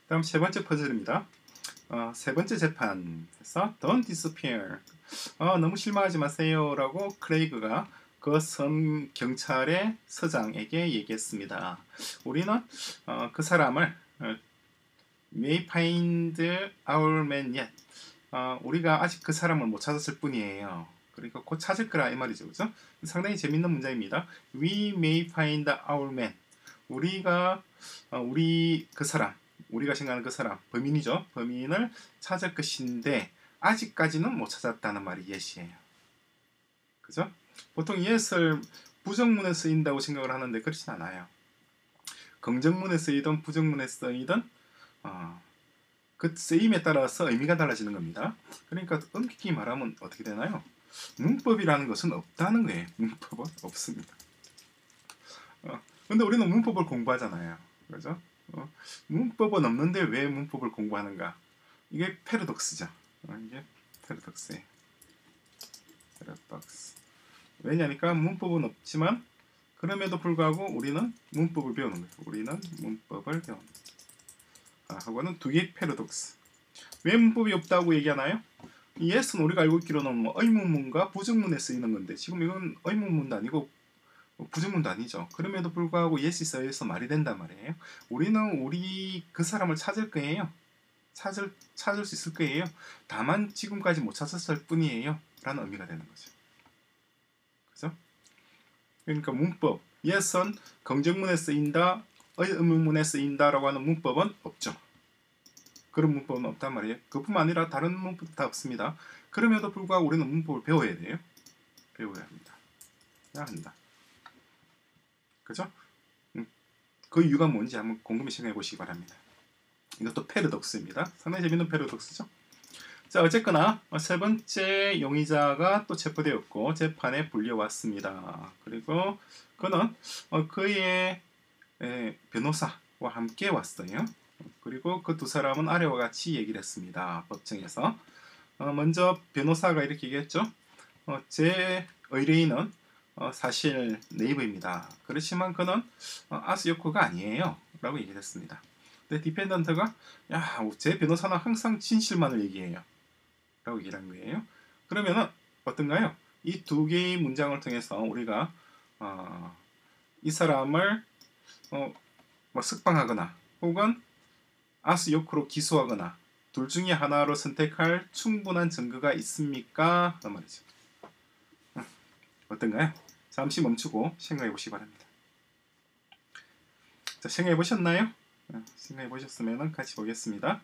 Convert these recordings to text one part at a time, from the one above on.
다음 세 번째 퍼즐입니다. 세 번째 재판에서 Don't disappear. 너무 실망하지 마세요 라고 크레이그가 그 섬 경찰의 서장에게 얘기했습니다. 우리는 그 사람을 may find our man yet. 우리가 아직 그 사람을 못 찾았을 뿐이에요. 그러니까 곧 찾을 거라 이 말이죠. 그죠? 상당히 재밌는 문장입니다. We may find our man. 우리가 우리 그 사람, 우리가 생각하는 그 사람, 범인이죠. 범인을 찾을 것인데 아직까지는 못 찾았다는 말이 yes이에요. 그죠? 보통 yes를 부정문에 쓰인다고 생각을 하는데 그렇진 않아요. 긍정문에 쓰이든 부정문에 쓰이든 그 쓰임에 따라서 의미가 달라지는 겁니다. 그러니까 엄격히 말하면 어떻게 되나요? 문법이라는 것은 없다는 거예요. 문법은 없습니다. 근데 우리는 문법을 공부하잖아요. 그죠? 문법은 없는데 왜 문법을 공부하는가? 이게 패러독스죠. 이게 패러독스예요. 패러독스. 왜냐니까 문법은 없지만 그럼에도 불구하고 우리는 문법을 배우는 거예요. 우리는 문법을 배우는 거예요. 하고는 두 개의 패러독스. 왜 문법이 없다고 얘기하나요? yes는 우리가 알고 있기로는 뭐 의문문과 부정문에 쓰이는 건데 지금 이건 의문문도 아니고 부정문도 아니죠. 그럼에도 불구하고 yes이 써서 말이 된단 말이에요. 우리는 우리 그 사람을 찾을 거예요. 찾을 수 있을 거예요. 다만 지금까지 못 찾았을 뿐이에요. 라는 의미가 되는 거죠. 그죠? 그러니까 문법, yes는 긍정문에 쓰인다, 의문문에 쓰인다라고 하는 문법은 없죠. 그런 문법은 없단 말이에요. 그뿐만 아니라 다른 문법도 다 없습니다. 그럼에도 불구하고 우리는 문법을 배워야 돼요. 배워야 합니다. 해야 한다. 그죠? 그 이유가 뭔지 한번 곰곰이 생각해 보시기 바랍니다. 이것도 패러독스입니다. 상당히 재밌는 패러독스죠. 자, 어쨌거나 세 번째 용의자가 또 체포되었고 재판에 불려왔습니다. 그리고 그는 그의 변호사와 함께 왔어요. 그리고 그 두 사람은 아래와 같이 얘기를 했습니다. 법정에서 먼저 변호사가 이렇게 얘기했죠. 제 의뢰인은 사실 네이버입니다. 그렇지만 그는 아스요코가 아니에요 라고 얘기를 했습니다. 근데 디펜던트가 제 변호사는 항상 진실만을 얘기해요 라고 얘기를 한 거예요. 그러면은 어떤가요? 이 두 개의 문장을 통해서 우리가 이 사람을 뭐 석방하거나 혹은 아스요코로 기소하거나 둘 중에 하나로 선택할 충분한 증거가 있습니까? 그 말이죠. 어떤가요? 잠시 멈추고 생각해 보시기 바랍니다. 자, 생각해 보셨나요? 생각해 보셨으면 같이 보겠습니다.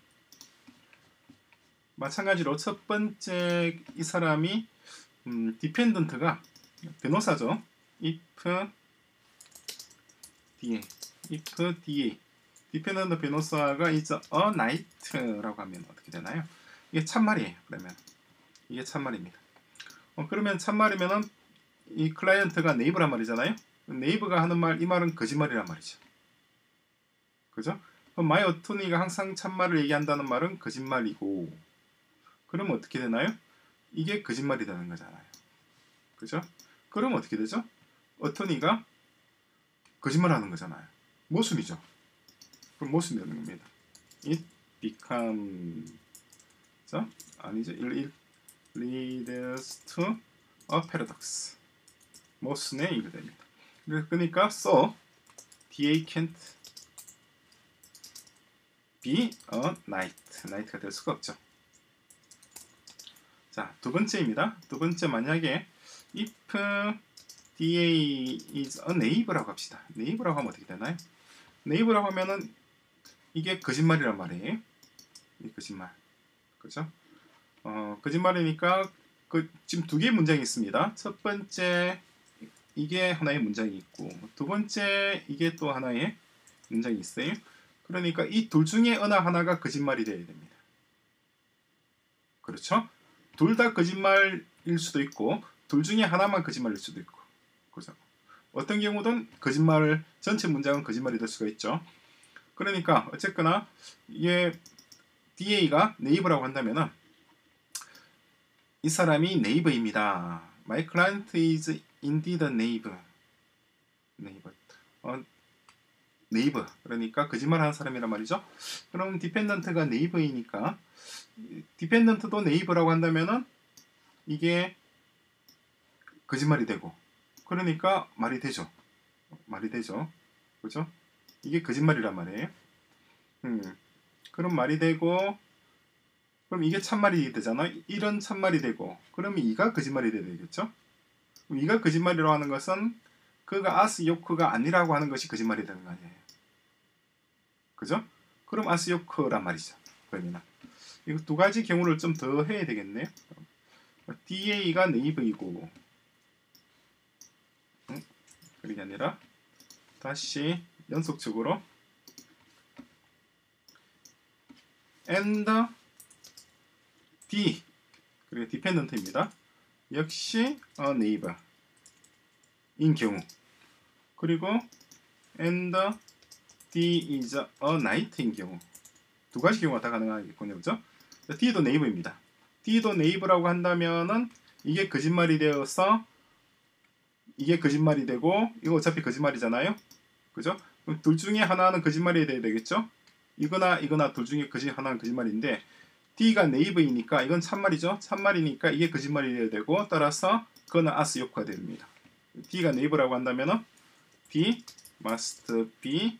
마찬가지로 첫 번째 이 사람이 디펜던트가 변호사죠. if DA 디펜던트 변호사가 is a knight라고 하면 어떻게 되나요? 이게 참말이에요. 그러면 이게 참말입니다. 그러면 참말이면은 이 클라이언트가 네이버란 말이잖아요. 네이버가 하는 말, 이 말은 거짓말이란 말이죠. 그죠? 그럼 마이 어토니가 항상 참말을 얘기한다는 말은 거짓말이고, 그러면 어떻게 되나요? 이게 거짓말이 되는 거잖아요. 그죠? 그럼 어떻게 되죠? 어토니가 거짓말하는 거잖아요. 모순이죠. 그럼 모순이 되는 겁니다. It becomes 아니죠. It leads to a paradox. 모순에 이르됩니다. 그러니까 so DA can't be a knight. knight가 될 수가 없죠. 자, 두 번째입니다. 두 번째 만약에 if DA is a neighbor라고 합시다. neighbor라고 하면 어떻게 되나요? neighbor라고 하면은 이게 거짓말이란 말이에요. 이 거짓말. 그죠? 거짓말이니까 지금 두 개의 문장이 있습니다. 첫 번째 이게 하나의 문장이 있고 두 번째 이게 또 하나의 문장이 있어요. 그러니까 이 둘 중에 어느 하나가 거짓말이 되어야 됩니다. 그렇죠? 둘 다 거짓말일 수도 있고 둘 중에 하나만 거짓말일 수도 있고 그죠? 어떤 경우든 거짓말을 전체 문장은 거짓말이 될 수가 있죠. 그러니까 어쨌거나 이게 DA가 네이버라고 한다면은 이 사람이 네이버입니다. My client is indeed a neighbor. 네이버, 그러니까 거짓말하는 사람이란 말이죠. 그럼 디펜던트가 네이버이니까 디펜던트도 네이버라고 한다면은 이게 거짓말이 되고, 그러니까 말이 되죠. 말이 되죠. 그죠? 이게 거짓말이란 말이에요. 그럼 말이 되고, 그럼 이게 참말이 되잖아. 이런 참말이 되고, 그러면 이가 거짓말이 돼야 되겠죠? 그럼 이가 거짓말이라고 하는 것은 그가 아스 요크가 아니라고 하는 것이 거짓말이 되는 거 아니에요. 그죠? 그럼 아스 요크란 말이죠. 그러면 이거 두 가지 경우를 좀 더 해야 되겠네요. DA가 네이버이고, 그게 아니라 다시 연속적으로 and D, 그리고 디펜던트입니다. 역시 네이버 인 경우, 그리고 and D is a night인 경우, 두 가지 경우가 다 가능하겠군요. 그죠? D도 네이버입니다. D도 네이버라고 한다면은 이게 거짓말이 되어서 이게 거짓말이 되고, 이거 어차피 거짓말이잖아요. 그죠? 그럼 둘 중에 하나는 거짓말이 돼야 되겠죠? 이거나 이거나 둘 중에 하나는 거짓말인데, D가 네이버이니까 이건 참말이죠. 참말이니까 이게 거짓말이 돼야 되고, 따라서 그거는 아스 요크가 됩니다. D가 네이버라고 한다면은 D must be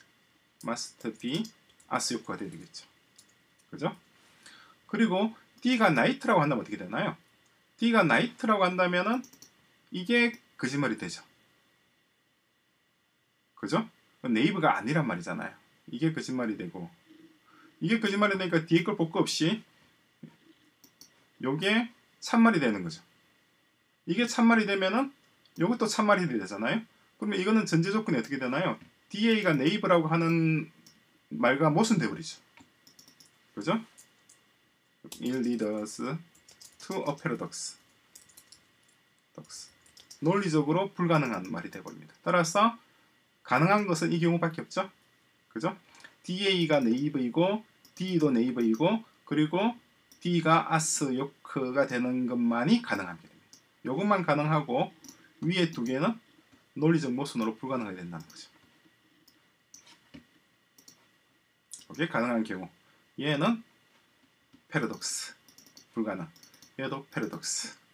아스 요크가 돼야 되겠죠. 그죠? 그리고 D가 나이트라고 한다면 어떻게 되나요? D가 나이트라고 한다면은 이게 거짓말이 되죠. 그죠? 네이버가 아니란 말이잖아요. 이게 거짓말이 되고, 이게 거짓말이 되니까 뒤에 걸 볼 거 없이 요게 참말이 되는 거죠. 이게 참말이 되면은 요것도 참말이 되잖아요. 그러면 이거는 전제 조건이 어떻게 되나요? DA가 네이버라고 하는 말과 모순돼 버리죠. 그죠? It leads to a paradox. 논리적으로 불가능한 말이 되버립니다. 따라서 가능한 것은 이 경우밖에 없죠. 그죠? DA가 네이버이고 D도 네이버이고, 그리고 D가 아스 요크가 되는 것만이 가능하게 됩니다. 이것만 가능하고 위에 두 개는 논리적 모순으로 불가능하게 된다는 거죠. 이게 가능한 경우, 얘는 패러독스, 불가능, 얘도 패러독스.